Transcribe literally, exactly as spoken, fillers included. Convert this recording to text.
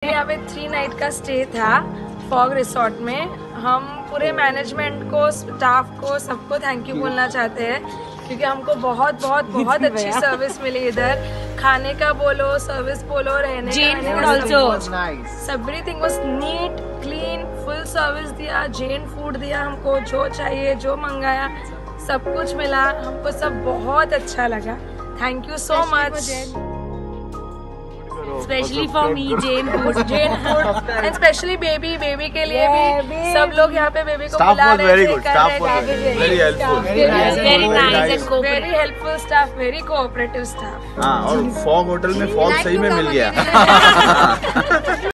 यहाँ पे three night का स्टे था फॉग रिसोर्ट में। हम पूरे मैनेजमेंट को, स्टाफ को, सबको थैंक यू बोलना चाहते हैं क्योंकि हमको बहुत बहुत बहुत अच्छी सर्विस मिली इधर। खाने का बोलो, सर्विस बोलो, रहने का, everything was neat, clean, full service दिया। जैन फूड दिया हमको, जो चाहिए, जो मंगाया सब कुछ मिला। हमको सब बहुत अच्छा लगा। Thank you so much. Specially for me Jain food, Jain food and specially baby baby के लिए भी सब लोग यहाँ पे बेबी को बुला रहे थे, very helpful, very nice and very helpful staff, very cooperative staff. हाँ, और फॉग होटल में फॉग सही में मिल गया।